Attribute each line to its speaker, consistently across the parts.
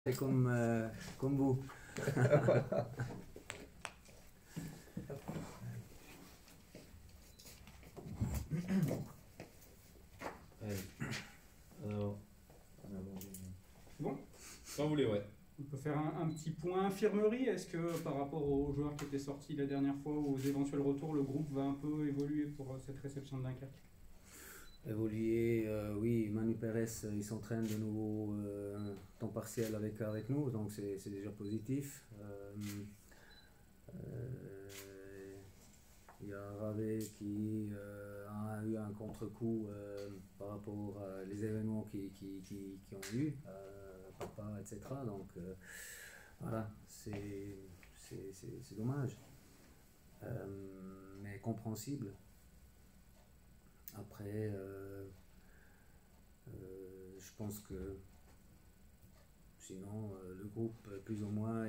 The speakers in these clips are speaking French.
Speaker 1: C'est comme vous.
Speaker 2: Allez. Alors,
Speaker 3: Bon,
Speaker 2: quand vous voulez, ouais.
Speaker 3: on peut faire un petit point infirmerie. Est-ce que par rapport aux joueurs qui étaient sortis la dernière fois, aux éventuels retours, le groupe va un peu évoluer pour cette réception de Dunkerque?
Speaker 1: Évoluer, oui, Manu Pérez, il s'entraîne de nouveau temps partiel avec nous, donc c'est déjà positif. Il y a Ravé qui a eu un contre-coup par rapport à les événements qui ont eu, papa, etc. Donc voilà, c'est dommage, mais compréhensible. Après, je pense que sinon, le groupe, plus ou moins,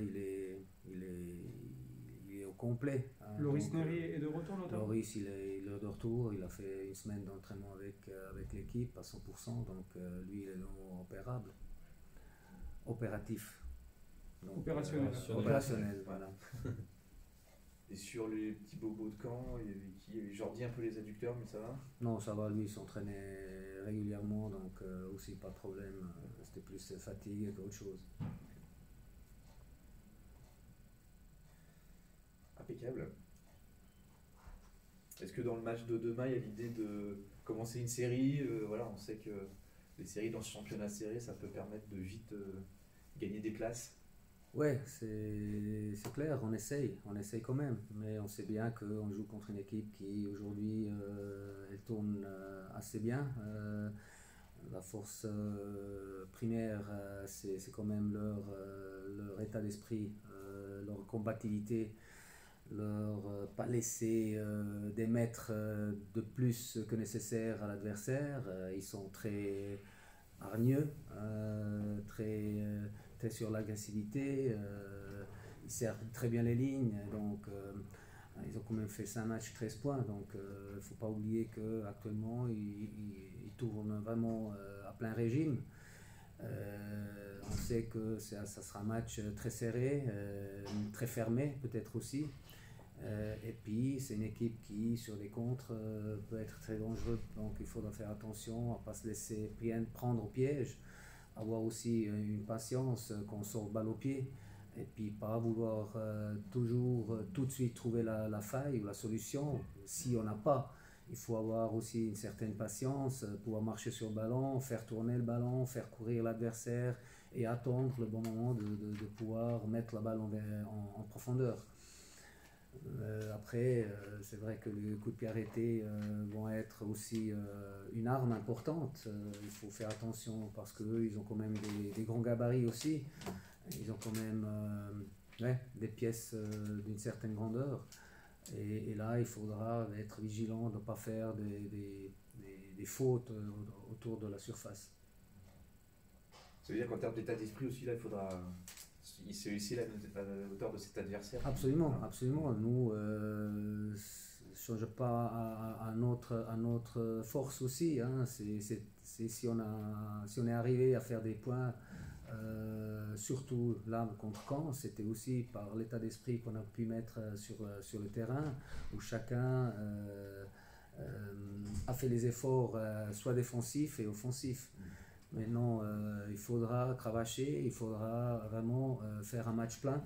Speaker 1: il est au complet, hein.
Speaker 3: Loris
Speaker 1: Donc,
Speaker 3: Nery est de retour notamment?
Speaker 1: Loris, il est de retour. Il a fait une semaine d'entraînement avec l'équipe à 100%. Donc, lui, il est opérable, opératif. Donc,
Speaker 3: Opérationnel.
Speaker 1: opérationnel, voilà.
Speaker 4: Et sur les petits bobos de camp, il y avait qui? Il y avait Jordi un peu les adducteurs, mais ça va?
Speaker 1: Non, ça va, lui, il s'entraînait régulièrement, donc aussi pas de problème. C'était plus fatigue qu'autre chose.
Speaker 4: Impeccable. Est-ce que dans le match de demain, il y a l'idée de commencer une série? Voilà, on sait que les séries dans ce championnat serré, ça peut permettre de vite gagner des places.
Speaker 1: Ouais, c'est clair, on essaye quand même, mais on sait bien qu'on joue contre une équipe qui aujourd'hui elle tourne assez bien. La force primaire, c'est quand même leur état d'esprit, leur combativité, leur pas laisser des mètres de plus que nécessaire à l'adversaire. Ils sont très hargneux, très sur l'agressivité. Ils servent très bien les lignes, donc ils ont quand même fait 5 matchs, 13 points. Donc il ne faut pas oublier qu'actuellement ils tournent vraiment à plein régime. On sait que ça sera un match très serré, très fermé peut-être aussi. Et puis c'est une équipe qui sur les contres peut être très dangereuse, donc il faudra faire attention à ne pas se laisser prendre au piège, avoir aussi une patience qu'on sort balle au pied, et puis pas vouloir toujours tout de suite trouver la faille ou la solution. Si on n'a pas, il faut avoir aussi une certaine patience, pouvoir marcher sur le ballon, faire tourner le ballon, faire courir l'adversaire et attendre le bon moment de pouvoir mettre la balle en profondeur. Après, c'est vrai que les coups de pied arrêtés vont être aussi une arme importante. Il faut faire attention parce qu'eux, ils ont quand même des grands gabarits aussi. Ils ont quand même des pièces d'une certaine grandeur. Et là, il faudra être vigilant de ne pas faire des fautes autour de la surface.
Speaker 4: Ça veut dire qu'en termes d'état d'esprit aussi, là, il faudra se hisser à la hauteur de cet adversaire.
Speaker 1: Absolument, absolument. Nous ne change pas à notre force aussi, hein. Si on est arrivé à faire des points, surtout là contre Caen, c'était aussi par l'état d'esprit qu'on a pu mettre sur le terrain, où chacun a fait les efforts soit défensifs et offensifs. Maintenant, il faudra cravacher, il faudra vraiment faire un match plein,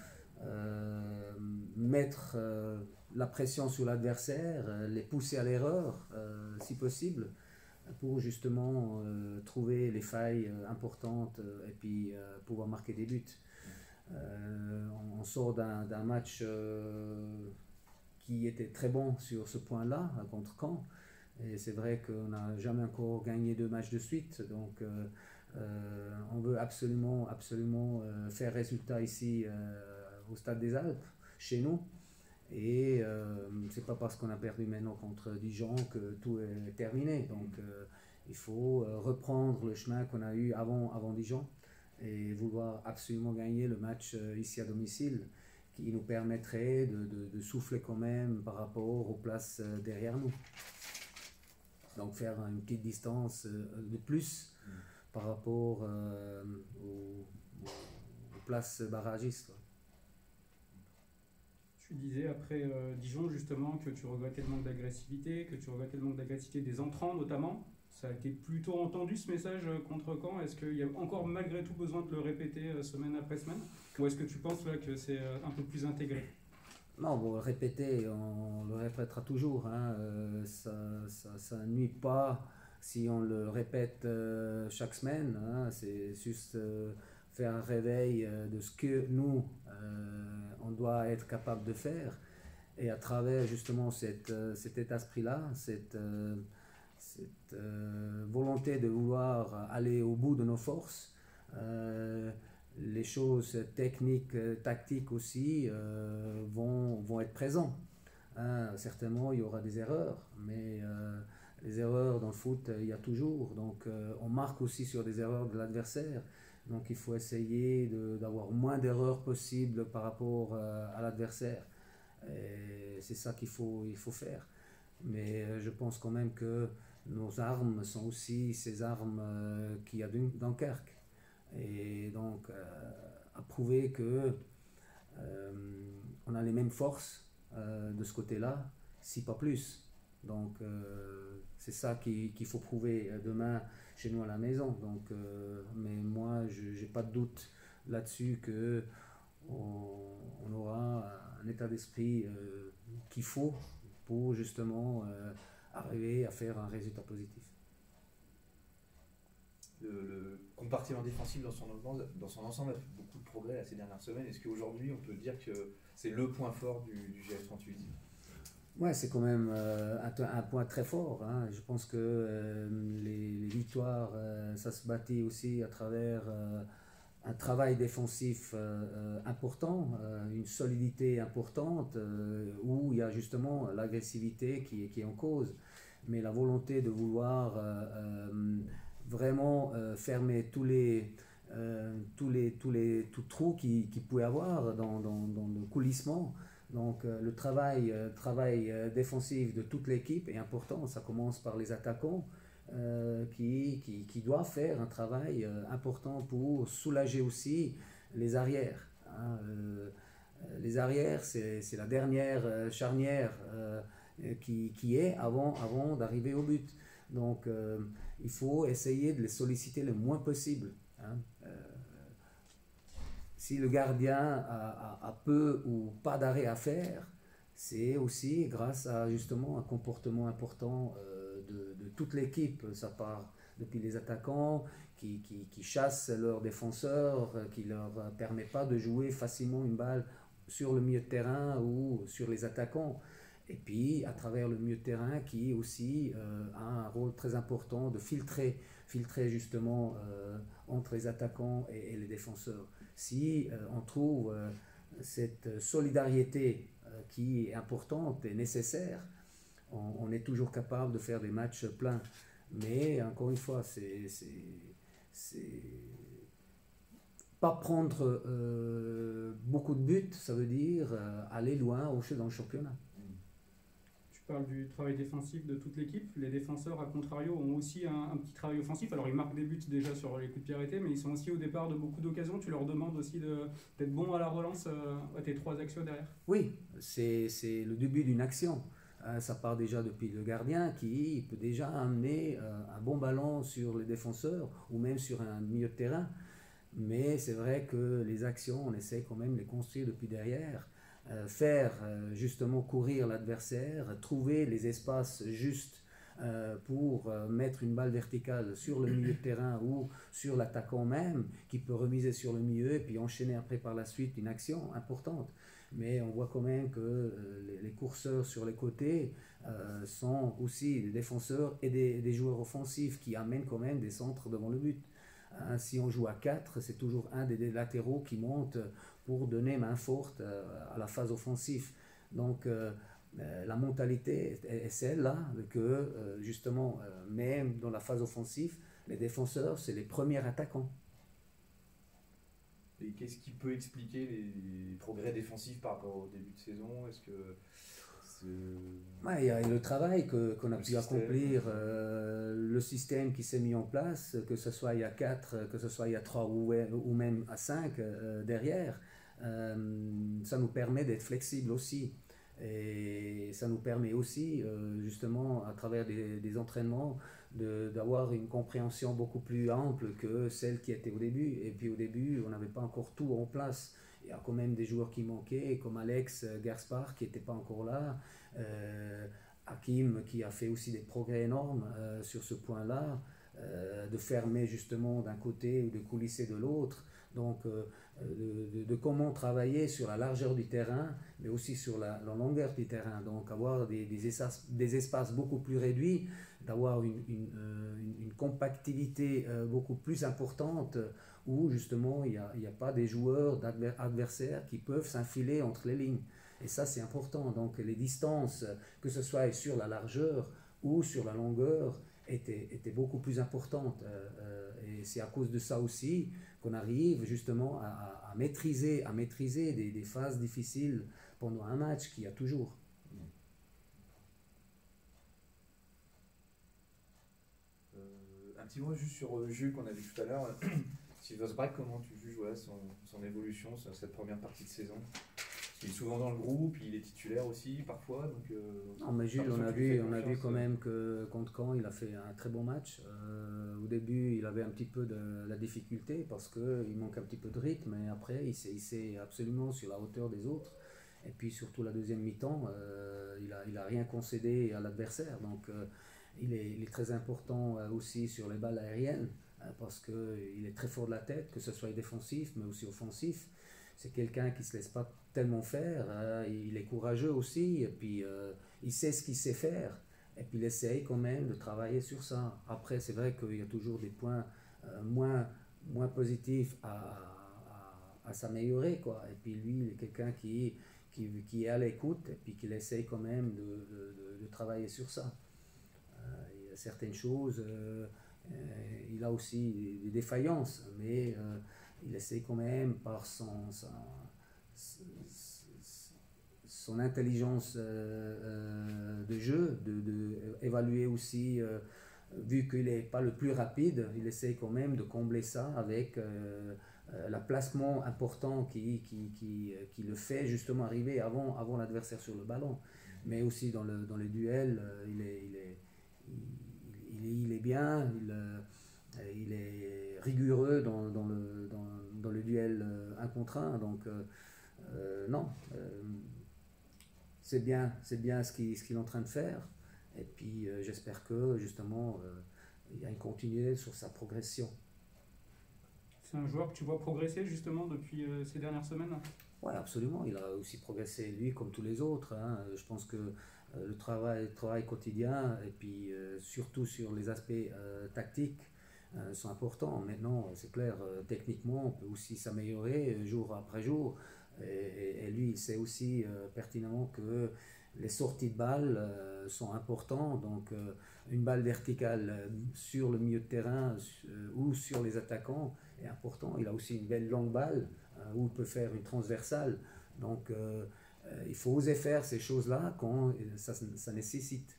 Speaker 1: mettre la pression sur l'adversaire, les pousser à l'erreur si possible, pour justement trouver les failles importantes et puis pouvoir marquer des buts. On sort d'un match qui était très bon sur ce point-là contre Caen. Et c'est vrai qu'on n'a jamais encore gagné 2 matchs de suite, donc on veut absolument faire résultat ici au Stade des Alpes, chez nous. Et c'est pas parce qu'on a perdu maintenant contre Dijon que tout est terminé. Donc il faut reprendre le chemin qu'on a eu avant Dijon et vouloir absolument gagner le match ici à domicile, qui nous permettrait de souffler quand même par rapport aux places derrière nous. Donc faire une petite distance de plus par rapport place barragiste. Ouais.
Speaker 3: Tu disais après Dijon justement que tu regrettais le manque d'agressivité, que tu regrettais le manque d'agressivité des entrants notamment. Ça a été plutôt entendu ce message contre Caen. Est-ce qu'il y a encore malgré tout besoin de le répéter semaine après semaine? Ou est-ce que tu penses là que c'est un peu plus intégré?
Speaker 1: Non, bon, le répéter, on le répétera toujours. Hein, ça nuit pas si on le répète chaque semaine. Hein, c'est juste faire un réveil de ce que nous, on doit être capable de faire. Et à travers justement cet état d'esprit-là, cette volonté de vouloir aller au bout de nos forces, les choses techniques, tactiques aussi vont être présentes. Hein, certainement, il y aura des erreurs, mais les erreurs dans le foot, il y a toujours. Donc, on marque aussi sur des erreurs de l'adversaire. Donc, il faut essayer d'avoir moins d'erreurs possibles par rapport à l'adversaire. Et c'est ça il faut faire. Mais je pense quand même que nos armes sont aussi ces armes qu'il y a dans Dunkerque. Et donc, à prouver que on a les mêmes forces de ce côté-là, si pas plus. Donc, c'est ça qu'il faut prouver demain chez nous à la maison. Donc, mais moi, je n'ai pas de doute là-dessus que on aura un état d'esprit qu'il faut pour justement arriver à faire un résultat positif.
Speaker 4: Le compartiment défensif dans son ensemble a fait beaucoup de progrès ces dernières semaines. Est-ce qu'aujourd'hui on peut dire que c'est le point fort du GF 38?
Speaker 1: Ouais, c'est quand même un point très fort. Hein. Je pense que les victoires, ça se bâtit aussi à travers un travail défensif important, une solidité importante, où il y a justement l'agressivité qui est en cause. Mais la volonté de vouloir vraiment fermer tous trous qu'il pouvait avoir dans le coulissement. Donc le travail défensif de toute l'équipe est important. Ça commence par les attaquants qui doivent faire un travail important pour soulager aussi les arrières. Hein. Les arrières, c'est la dernière charnière qui est avant d'arriver au but. Donc il faut essayer de les solliciter le moins possible. Hein. Si le gardien a peu ou pas d'arrêt à faire, c'est aussi grâce à justement un comportement important de toute l'équipe. Ça part depuis les attaquants qui chassent leurs défenseurs, qui ne leur permet pas de jouer facilement une balle sur le milieu de terrain ou sur les attaquants. Et puis à travers le milieu de terrain qui aussi a un rôle très important de filtrer justement entre les attaquants et les défenseurs. Si on trouve cette solidarité qui est importante et nécessaire, on est toujours capable de faire des matchs pleins. Mais encore une fois, c'est pas prendre beaucoup de buts, ça veut dire aller loin dans le championnat.
Speaker 3: Tu parles du travail défensif de toute l'équipe. Les défenseurs, à contrario, ont aussi un petit travail offensif. Alors, ils marquent des buts déjà sur les coups de pied arrêtés, mais ils sont aussi au départ de beaucoup d'occasions. Tu leur demandes aussi d'être bons à la relance à tes trois actions derrière.
Speaker 1: Oui, c'est le début d'une action. Ça part déjà depuis le gardien qui peut déjà amener un bon ballon sur les défenseurs ou même sur un milieu de terrain. Mais c'est vrai que les actions, on essaie quand même de les construire depuis derrière. Faire justement courir l'adversaire, trouver les espaces justes pour mettre une balle verticale sur le milieu de terrain ou sur l'attaquant même, qui peut remiser sur le milieu et puis enchaîner après par la suite une action importante. Mais on voit quand même que les courseurs sur les côtés sont aussi des défenseurs et des joueurs offensifs qui amènent quand même des centres devant le but. Hein, si on joue à 4, c'est toujours un des latéraux qui monte pour donner main forte à la phase offensive. Donc la mentalité est celle-là que justement, même dans la phase offensive, les défenseurs, c'est les premiers attaquants.
Speaker 4: Et qu'est-ce qui peut expliquer les progrès défensifs par rapport au début de saison? Est-ce que
Speaker 1: Ouais, il y a le travail qu'on a
Speaker 4: Le
Speaker 1: pu
Speaker 4: système.
Speaker 1: accomplir, le système qui s'est mis en place, que ce soit il y a 4, que ce soit il y a 3 ou même à 5 derrière, ça nous permet d'être flexibles aussi. Et ça nous permet aussi, justement, à travers des entraînements, d'avoir une compréhension beaucoup plus ample que celle qui était au début. Et puis au début, on n'avait pas encore tout en place. Il y a quand même des joueurs qui manquaient, comme Alex Gerspar qui n'était pas encore là. Hakim qui a fait aussi des progrès énormes sur ce point-là, de fermer justement d'un côté ou de coulisser de l'autre. Donc de comment travailler sur la largeur du terrain, mais aussi sur la longueur du terrain. Donc avoir des espaces beaucoup plus réduits, d'avoir une compactivité beaucoup plus importante où justement il n'y a pas des joueurs adversaires qui peuvent s'infiler entre les lignes. Et ça, c'est important. Donc, les distances, que ce soit sur la largeur ou sur la longueur, étaient beaucoup plus importantes. Et c'est à cause de ça aussi qu'on arrive justement à maîtriser des phases difficiles pendant un match qu'il y a toujours.
Speaker 4: Un petit mot juste sur le jeu qu'on a vu tout à l'heure. Silvers Brack, comment tu juges son évolution sur cette première partie de saison? Il est souvent dans le groupe, il est titulaire aussi parfois. Donc,
Speaker 1: non, mais Jules, on a vu quand même que contre Caen, il a fait un très bon match. Au début, il avait un petit peu de la difficulté parce qu'il manque un petit peu de rythme, mais après, il s'est absolument sur la hauteur des autres. Et puis surtout la deuxième mi-temps, il a rien concédé à l'adversaire. Donc il est très important aussi sur les balles aériennes parce qu'il est très fort de la tête, que ce soit défensif mais aussi offensif. C'est quelqu'un qui ne se laisse pas tellement faire, il est courageux aussi, et puis il sait ce qu'il sait faire, et puis il essaye quand même de travailler sur ça. Après, c'est vrai qu'il y a toujours des points moins positifs à s'améliorer, quoi. Et puis lui, il est quelqu'un qui est à l'écoute, et puis qui essaye quand même de travailler sur ça. Il y a certaines choses, il a aussi des défaillances, mais il essaie quand même par son intelligence de jeu, évaluer aussi, vu qu'il n'est pas le plus rapide, il essaie quand même de combler ça avec le placement important qui le fait justement arriver avant l'adversaire sur le ballon. Mais aussi dans les duels, il est bien, il est rigoureux dans le duel 1 contre 1. Donc non, c'est bien ce qu'il est en train de faire. Et puis j'espère que justement il y a une continuité sur sa progression.
Speaker 3: C'est un joueur que tu vois progresser justement depuis ces dernières semaines?
Speaker 1: Oui, absolument. Il a aussi progressé, lui, comme tous les autres. Hein. Je pense que le travail quotidien, et puis surtout sur les aspects tactiques, sont importants. Maintenant, c'est clair, techniquement, on peut aussi s'améliorer jour après jour. Et lui, il sait aussi pertinemment que les sorties de balles sont importantes. Donc, une balle verticale sur le milieu de terrain ou sur les attaquants est important. Il a aussi une belle longue balle où il peut faire une transversale. Donc, il faut oser faire ces choses-là quand ça nécessite.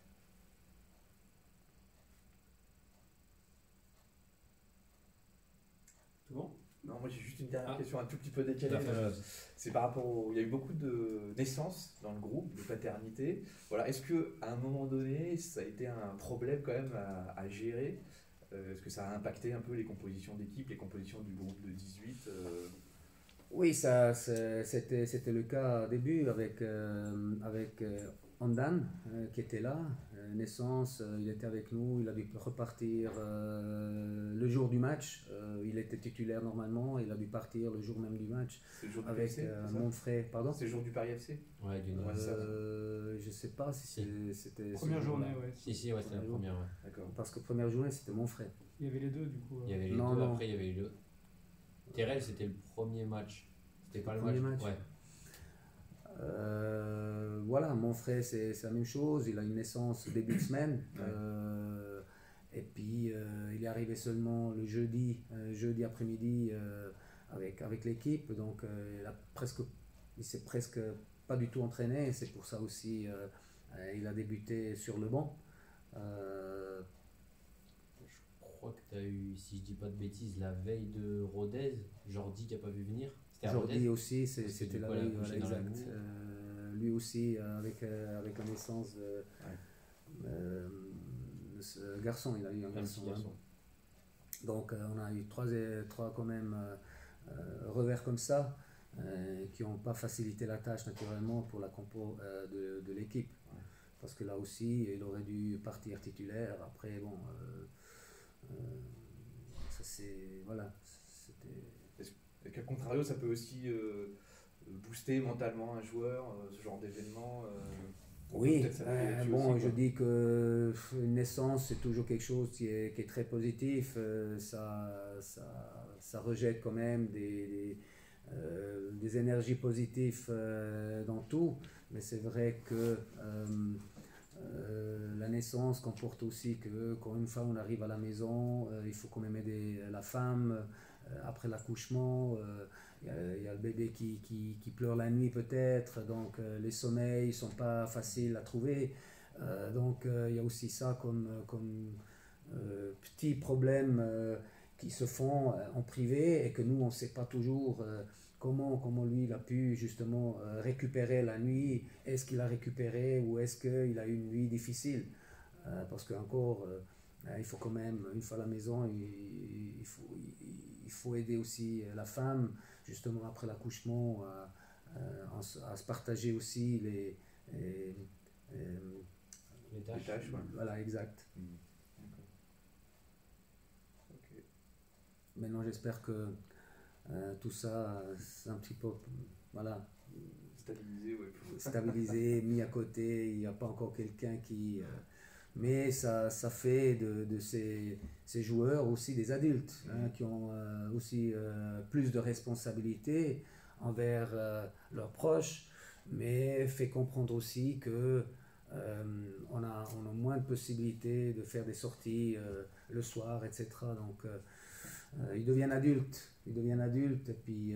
Speaker 3: Tout bon?
Speaker 4: non, moi j'ai juste une dernière question un tout petit peu décalée.
Speaker 2: Tout à fait.
Speaker 4: C'est par rapport il y a eu beaucoup de naissances dans le groupe, de paternité. Voilà, est-ce qu'à un moment donné, ça a été un problème quand même à gérer? Est-ce que ça a impacté un peu les compositions d'équipe, les compositions du groupe de 18
Speaker 1: Oui, c'était le cas au début avec Ondan qui était là. Naissance, il était avec nous, il a dû repartir le jour du match. Il était titulaire normalement, il a dû partir le jour même du match
Speaker 4: C'est le jour du
Speaker 1: avec
Speaker 4: PFC, c'est ça
Speaker 1: mon frère. Pardon?
Speaker 4: C'est le jour du Paris FC?
Speaker 2: Ouais, d'une.
Speaker 1: Je sais pas si c'était
Speaker 3: Première
Speaker 1: ce jour-là.
Speaker 3: journée, ouais.
Speaker 2: Si, ouais, c'était la première, ouais.
Speaker 4: D'accord.
Speaker 1: Parce que première journée, c'était mon frère.
Speaker 3: Il y avait les deux du coup.
Speaker 2: Il y avait les
Speaker 1: Non,
Speaker 2: deux,
Speaker 1: non.
Speaker 2: après il y avait eu le. Terrell, c'était le premier match. C'était pas le
Speaker 1: Premier
Speaker 2: match.
Speaker 1: match.
Speaker 2: Ouais.
Speaker 1: Voilà, mon frère, c'est la même chose. Il a une naissance début de semaine. Et puis, il est arrivé seulement le jeudi après-midi avec l'équipe. Donc, il s'est presque pas du tout entraîné. C'est pour ça aussi il a débuté sur le banc.
Speaker 2: Je crois que tu as eu, si je dis pas de bêtises, la veille de Rodez, Jordi qui a pas vu venir. C'était à
Speaker 1: Jordi
Speaker 2: Rodez.
Speaker 1: aussi,
Speaker 2: Parce que
Speaker 1: c'était
Speaker 2: du
Speaker 1: la
Speaker 2: coup, elle a
Speaker 1: veille,
Speaker 2: couché
Speaker 1: voilà,
Speaker 2: dans la
Speaker 1: exact.
Speaker 2: boue.
Speaker 1: Lui aussi, avec la naissance de ce garçon, il a eu un
Speaker 2: Un
Speaker 1: garçon.
Speaker 2: petit garçon.
Speaker 1: Donc on a eu trois quand même revers comme ça qui n'ont pas facilité la tâche naturellement pour la compo de l'équipe.
Speaker 4: Ouais.
Speaker 1: Parce que là aussi, il aurait dû partir titulaire. Après, bon, ça c'est. Voilà. C'était.
Speaker 4: Et qu'à contrario, ça peut aussi booster mentalement un joueur, ce genre d'événement. On peut
Speaker 1: Oui,
Speaker 4: peut-être s'appuyer là-dessus
Speaker 1: bon,
Speaker 4: aussi,
Speaker 1: je
Speaker 4: quoi.
Speaker 1: dis que une naissance, c'est toujours quelque chose qui est très positif. Ça rejette quand même des énergies positives dans tout. Mais c'est vrai que la naissance comporte aussi que quand une fois on arrive à la maison, il faut quand même aider la femme après l'accouchement. Il y a le bébé qui pleure la nuit peut-être, donc les sommeils ne sont pas faciles à trouver. Donc il y a aussi ça comme petits problèmes qui se font en privé et que nous on ne sait pas toujours comment lui il a pu justement récupérer la nuit. Est-ce qu'il a récupéré ou est-ce qu'il a eu une nuit difficile? Parce qu'encore, il faut quand même, une fois à la maison, il faut aider aussi la femme, justement après l'accouchement, à se partager aussi les
Speaker 2: Les tâches.
Speaker 4: Les tâches, ouais.
Speaker 1: voilà, exact.
Speaker 4: D'accord. Ok.
Speaker 1: Maintenant, j'espère que tout ça, c'est un petit peu, voilà,
Speaker 4: Stabilisé, ouais.
Speaker 1: stabilisé, mis à côté. Il n'y a pas encore quelqu'un qui. Mais ça fait de ces joueurs aussi des adultes qui ont aussi plus de responsabilités envers leurs proches, mais fait comprendre aussi que on a moins de possibilités de faire des sorties le soir, etc. Donc ils deviennent adultes. Ils deviennent adultes et puis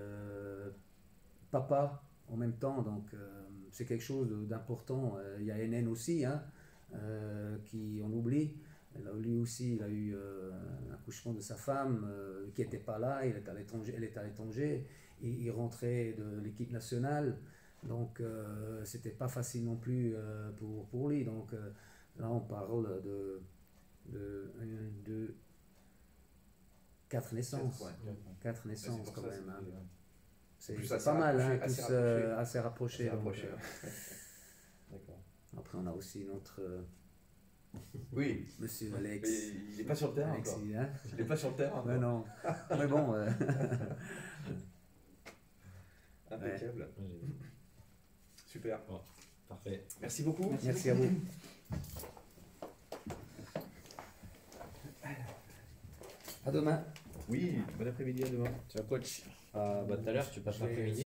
Speaker 1: papa en même temps. Donc c'est quelque chose d'important. Il y a NN aussi, qui on oublie. Là, lui aussi, il a eu un accouchement de sa femme qui n'était pas là. Il est à l'étranger, elle est à l'étranger. Il rentrait de l'équipe nationale. Donc c'était pas facile non plus pour lui. Donc là, on parle de 1, 2, 4 naissances.
Speaker 4: Ouais.
Speaker 1: 4
Speaker 4: C'est
Speaker 1: naissances
Speaker 4: pour
Speaker 1: quand
Speaker 4: ça,
Speaker 1: même.
Speaker 4: c'est-
Speaker 1: C'est
Speaker 4: plus
Speaker 1: c'est
Speaker 4: assez
Speaker 1: pas mal,
Speaker 4: rapproché,
Speaker 1: tous assez rapprochés.
Speaker 4: assez
Speaker 1: donc,
Speaker 4: rapproché, ouais. D'accord.
Speaker 1: après, on a aussi notre
Speaker 4: Oui,
Speaker 1: monsieur
Speaker 4: mais
Speaker 1: Alex.
Speaker 4: il n'est pas sur le terrain
Speaker 1: Alex,
Speaker 4: encore.
Speaker 1: hein.
Speaker 4: Il n'est pas sur le terrain.
Speaker 1: Ouais,
Speaker 4: encore.
Speaker 1: non. Mais bon,
Speaker 4: Impeccable.
Speaker 2: Ouais,
Speaker 4: Super.
Speaker 2: parfait.
Speaker 4: Merci beaucoup.
Speaker 1: merci à vous. À demain.
Speaker 4: Oui, bon après-midi, à demain.
Speaker 2: Ciao coach. Tout à l'heure, tu passes
Speaker 1: Je vais-
Speaker 2: l'après-midi.